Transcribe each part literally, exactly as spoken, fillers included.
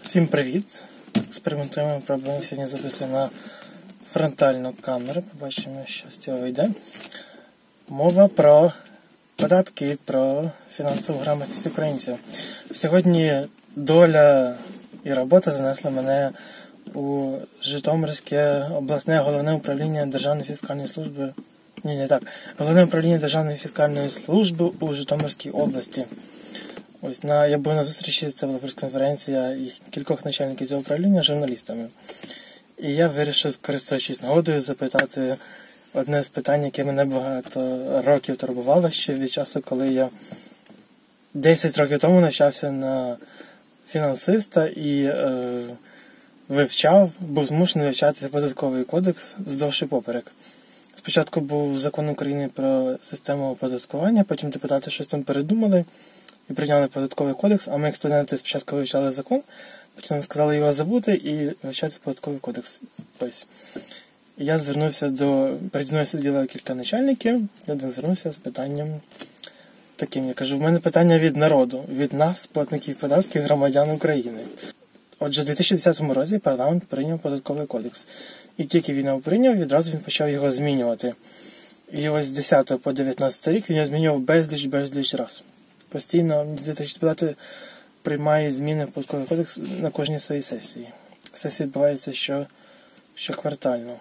Всім привіт! Експериментуємо, пробуємо сьогодні записуємо на фронтальну камеру. Побачимо, що з цього вийде. Мова про податки, про фінансову грамотність українців. Сьогодні доля і робота занесла мене у Житомирське обласне головне управління Державної фіскальної служби. Ні, не так. Головне управління Державної фіскальної служби у Житомирській області. Ось на, я був на зустрічі, це була прес-конференція і кількох начальників цього управління з журналістами. І я вирішив, скористуючись нагодою, запитати одне з питань, яке мене багато років турбувало ще від часу, коли я десять років тому навчався на фінансиста і е, вивчав, був змушений вивчати податковий кодекс вздовж і поперек. Спочатку був закон України про систему оподаткування, потім депутати щось там передумали і прийняли податковий кодекс, а ми, як студенти, спочатку вивчали закон, потім сказали його забути і вивчати податковий кодекс. Ось. Я звернувся до... Переді мною сиділо кілька начальників, я звернувся з питанням таким. Я кажу, в мене питання від народу, від нас, платників податків, громадян України. Отже, в дві тисячі десятому році парламент прийняв податковий кодекс. І тільки він його прийняв, відразу він почав його змінювати. І ось з десятого по дев'ятнадцятий рік він його змінював безліч-безліч раз. Постійно, мені здається, що депутати приймають зміни в податковий кодекс на кожній своїй сесії. Сесія відбувається що, щоквартально.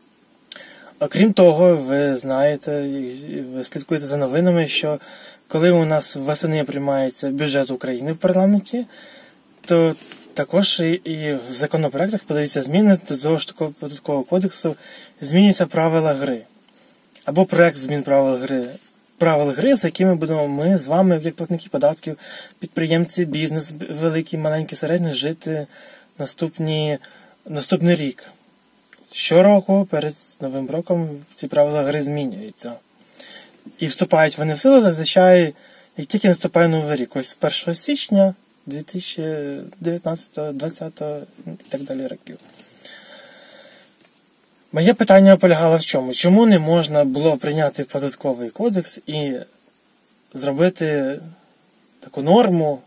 Окрім того, ви знаєте, ви слідкуєте за новинами, що коли у нас восени приймається бюджет України в парламенті, то також і, і в законопроектах подаються зміни до того ж такого податкового кодексу, змінюються правила гри. Або проект змін правил гри. Правил гри, з якими будемо ми з вами, як платники податків, підприємці, бізнес, великий, маленький, середній, жити наступні, наступний рік. Щороку перед Новим роком ці правила гри змінюються. І вступають вони в силу зазвичай, як тільки наступає Новий рік. Ось з першого січня дві тисячі дев'ятнадцятого, двадцятого і так далі років. Моє питання полягало в чому? Чому не можна було прийняти податковий кодекс і зробити таку норму,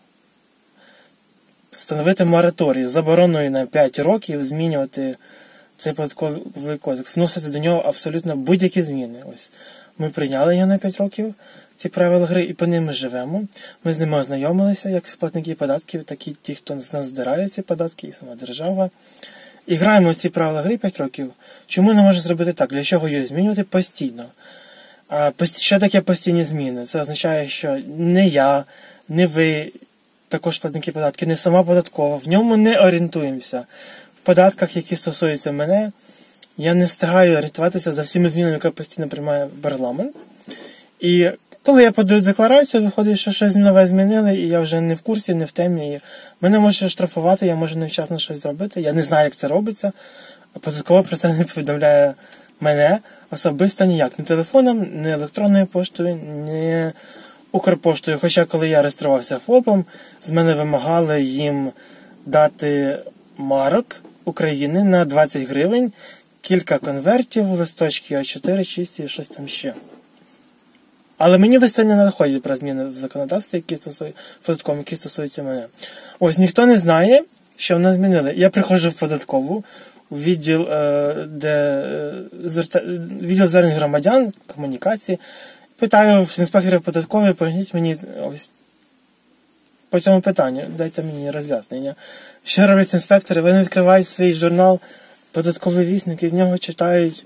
встановити мораторій з забороною на п'ять років змінювати цей податковий кодекс, вносити до нього абсолютно будь-які зміни. Ось ми прийняли його на п'ять років, ці правила гри, і по ним ми живемо. Ми з ними ознайомилися, як платники податків, так і ті, хто з нас здирає ці податки, і сама держава. І граємо ці правила гри п'ять років. Чому не можна зробити так? Для чого її змінювати постійно? А що таке постійні зміни? Це означає, що не я, не ви, також платники податків, не сама податкова, в ньому не орієнтуємося. В податках, які стосуються мене, я не встигаю орієнтуватися за всіми змінами, які постійно приймає парламент. І коли я подаю декларацію, виходить, що щось нове змінили, і я вже не в курсі, не в темі. І мене можуть штрафувати, я можу невчасно щось зробити. Я не знаю, як це робиться. А податкова про це не повідомляє мене особисто ніяк. Ні телефоном, ні електронною поштою, ні Укрпоштою. Хоча, коли я реєструвався ФОПом, з мене вимагали їм дати марок України на двадцять гривень, кілька конвертів, листочки а чотири, шість і щось там ще. Але мені листи не надходять про зміни в законодавстві, які стосуються, податковим, які стосуються мене. Ось, ніхто не знає, що в нас змінили. Я приходжу в податкову, в відділ, де, відділ звернень громадян, комунікації, питаю в інспекторів податкової, поясніть мені ось по цьому питанню, дайте мені роз'яснення. Що роблять інспектори? Вони відкривають свій журнал «Податковий вісник» і з нього читають,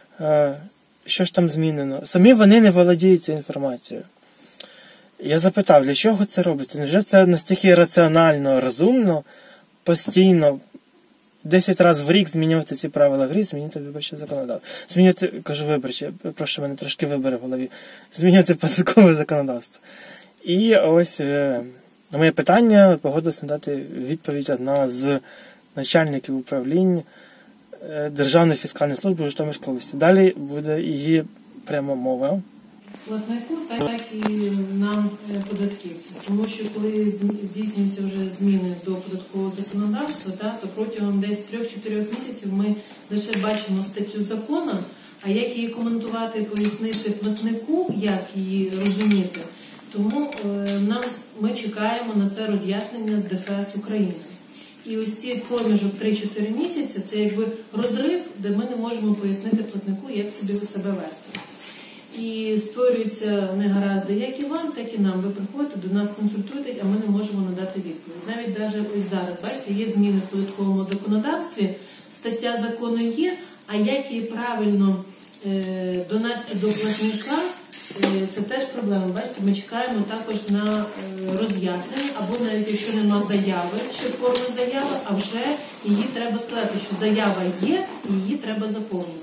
що ж там змінено. Самі вони не володіють цією інформацією. Я запитав, для чого це робиться? Невже це настільки раціонально, розумно, постійно, десять разів в рік змінювати ці правила гри, змінювати виборче законодавство. Змінювати, кажу виборче, прошу мене трошки вибори в голові, змінювати податкове законодавство. І ось на моє питання погодилася надати відповідь одна з начальників управління Державної фіскальної служби Житомирської області. Далі буде її пряма мова. Платнику, так і нам, податківцям. Тому що коли здійснюються вже зміни до податкового законодавства, так, то протягом десь трьох-чотирьох місяців ми лише бачимо статтю закону, а як її коментувати, пояснити платнику, як її розуміти, тому е, нам, ми чекаємо на це роз'яснення з ДФС України. І І ось цей проміжок три-чотири місяці – це якби розрив, де ми не можемо пояснити платнику, як собі себе вести. І створюються негаразди як і вам, так і нам. Ви приходите, до нас консультуєтесь, а ми не можемо надати відповідь. Навіть навіть ось зараз, бачите, є зміни в податковому законодавстві, стаття закону є, а як її правильно е, донести до платника, е, це теж проблема. Бачите, ми чекаємо також на е, роз'яснення, або навіть якщо нема заяви, ще форми заяви, а вже її треба сказати, що заява є, і її треба заповнити.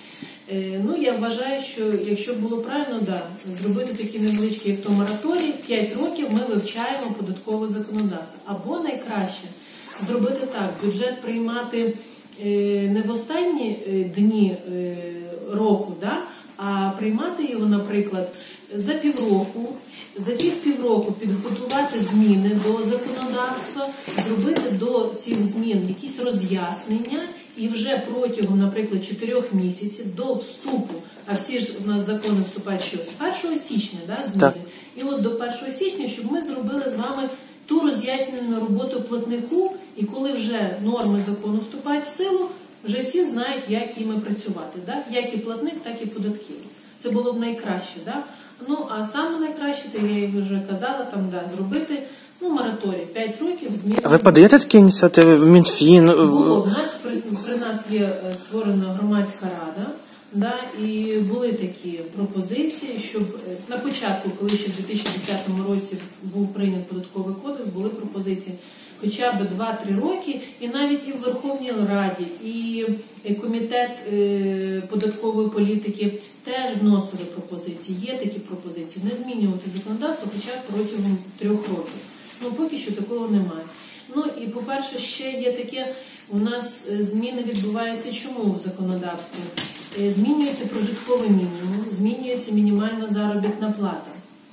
Ну, я вважаю, що якщо було правильно, да, зробити такі невеличкі, як то мораторій, п'ять років ми вивчаємо податкове законодавство. Або найкраще зробити так, бюджет приймати не в останні дні року, да, а приймати його, наприклад, за півроку, за цих півроку підготувати зміни до законодавства, зробити до цих змін якісь роз'яснення, і вже протягом, наприклад, чотирьох місяців до вступу, а всі ж у нас закони вступають що? З першого січня, да, зміни. Так. І от до першого січня, щоб ми зробили з вами ту роз'яснювальну роботу платнику, і коли вже норми закону вступають в силу, вже всі знають, як їми працювати. Да? Як і платник, так і податківець. Це було б найкраще. Да? Ну, а саме найкраще, то я вже казала, там, да, зробити ну, мораторій, п'ять років змін. А ви подаєте такі ініціативи в Мінфін? Було. У нас, при, при нас є створена громадська рада, да, і були такі пропозиції, щоб на початку, коли ще в дві тисячі десятому році був прийнят податковий кодекс, були пропозиції хоча б два-три роки, і навіть і в Верховній Раді, і Комітет е, податкової політики теж вносили пропозиції. Є такі пропозиції. Не змінювати законодавство хоча б протягом трьох років. Ну, поки що такого немає. Ну, і, по-перше, ще є таке, у нас зміни відбуваються чому в законодавстві? Змінюється прожитковий мінімум, змінюється мінімальна заробітна плата.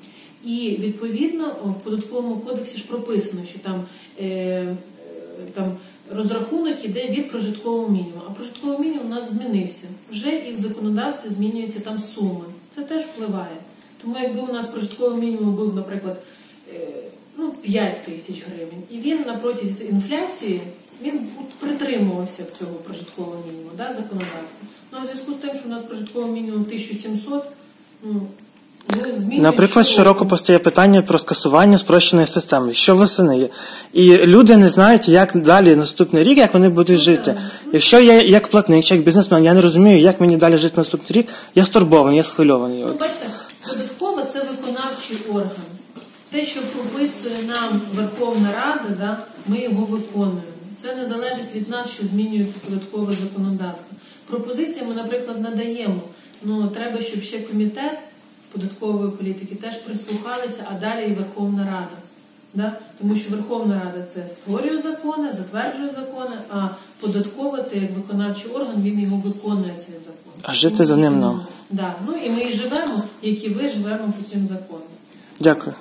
І, відповідно, в податковому кодексі ж прописано, що там, е, там розрахунок іде від прожиткового мінімуму. А прожитковий мінімум у нас змінився. Вже і в законодавстві змінюються там суми. Це теж впливає. Тому якби у нас прожитковий мінімум був, наприклад, е, ну, п'ять тисяч гривень, і він на протязі інфляції, він притримувався цього прожиткового мінімуму, да, законодавства. Ну, а в зв'язку з тим, що у нас прожитковий мінімум тисяча сімсот, ну, наприклад, щороку постає питання про скасування спрощеної системи, що восени є. І люди не знають, як далі наступний рік, як вони будуть жити. Якщо я як платник, чи як бізнесмен, я не розумію, як мені далі жити наступний рік, я стурбований, я схвильований. Ну, бачите, податкова – це виконавчий орган. Те, що прописує нам Верховна Рада, да, ми його виконуємо. Це не залежить від нас, що змінюється податкове законодавство. Пропозиції ми, наприклад, надаємо. Ну, треба, щоб ще комітет податкової політики теж прислухалися, а далі і Верховна Рада. Да? Тому що Верховна Рада – це створює закони, затверджує закони, а податкова – це як виконавчий орган, він його виконує, цей закон. А жити за ним нам. Да. Ну і ми і живемо, як і ви живемо по цим законам. Дякую.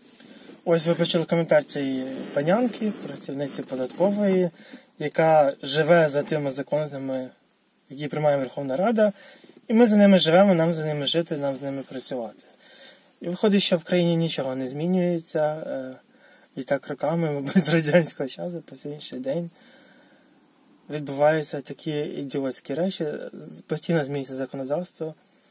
Ось ви почули коментар цієї панянки, працівниці податкової, яка живе за тими законами, які приймає Верховна Рада, і ми за ними живемо, нам за ними жити, нам з ними працювати. І виходить, що в країні нічого не змінюється, і так роками, мабуть, з радянського часу, по сей інший день, відбуваються такі ідіотські речі, постійно змінюється законодавство,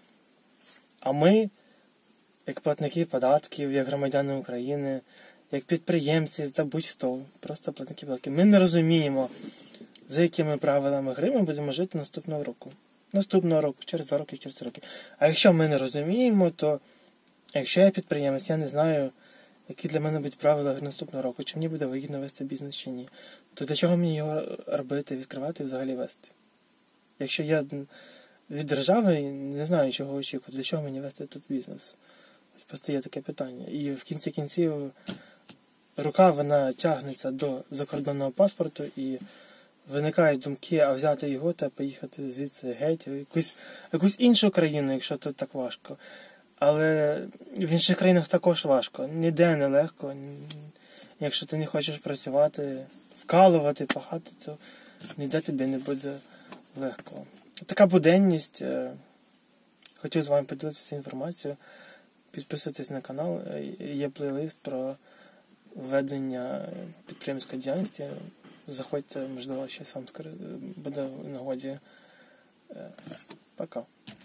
а ми, як платники податків, як громадяни України, як підприємці та будь-хто, просто платники податків, ми не розуміємо, за якими правилами гри ми будемо жити наступного року. Наступного року, через два роки, через три роки. А якщо ми не розуміємо, то якщо я підприємець, я не знаю, які для мене будуть правила наступного року, чи мені буде вигідно вести бізнес, чи ні, то для чого мені його робити, відкривати і взагалі вести? Якщо я від держави не знаю, чого очікувати, для чого мені вести тут бізнес? Постає таке питання. І в кінці кінців рука, вона тягнеться до закордонного паспорту і виникають думки, а взяти його та поїхати звідси геть, в якусь, якусь іншу країну, якщо тут так важко. Але в інших країнах також важко. Ніде не легко. Якщо ти не хочеш працювати, вкалувати, пахати, то ніде тобі не буде легко. Така буденність. Хотів з вами поділитися цією інформацією. Підписуйтесь на канал. Є плейлист про ведення підприємської діяльності. заходьте, можливо, ще сам скоро буде в нагоді. Пока.